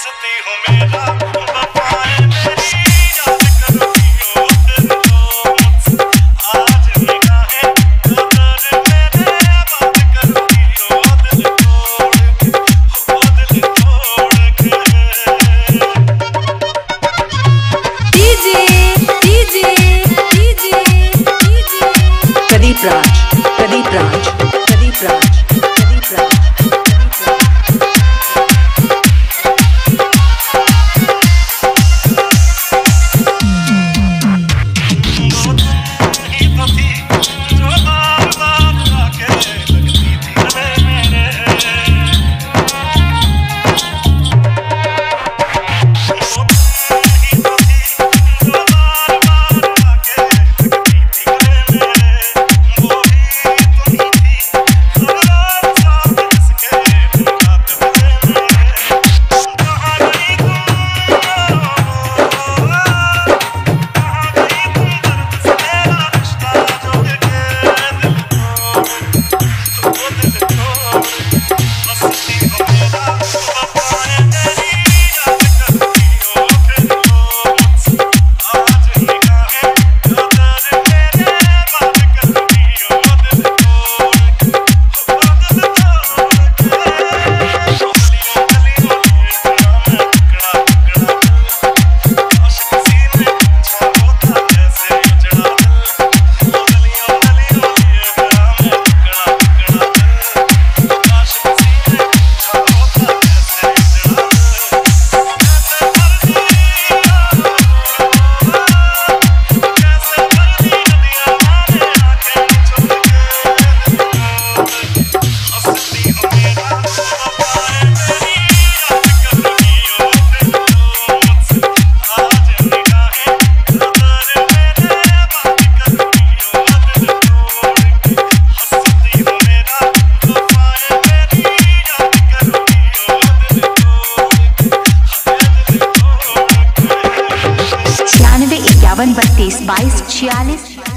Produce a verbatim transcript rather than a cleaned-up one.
हंसती हो मेरा वफा है मेरी याद करोगी हो दिल को मुझसे आज निगाहें कदर मेरे बात करोगी हो दिल तोड़ हो दिल तोड़ के DJ DJ DJ DJ Pradeep Raj Pradeep Raj Pradeep Raj Pradeep Raj इक्यावन बत्तीस बाईस छियालीस।